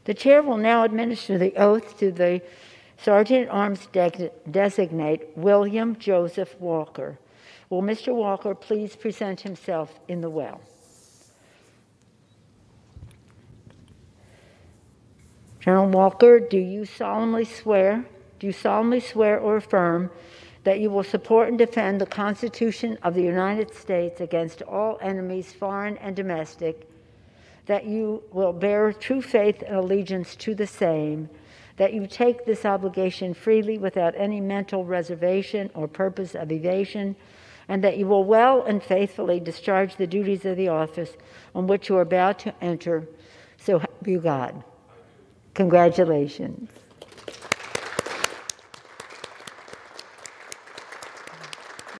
The chair will now administer the oath to the Sergeant at Arms designate William Joseph Walker. Will Mr. Walker please present himself in the well? General Walker, do you solemnly swear or affirm that you will support and defend the Constitution of the United States against all enemies, foreign and domestic, that you will bear true faith and allegiance to the same, that you take this obligation freely without any mental reservation or purpose of evasion, and that you will well and faithfully discharge the duties of the office on which you are about to enter, so help you God. Congratulations.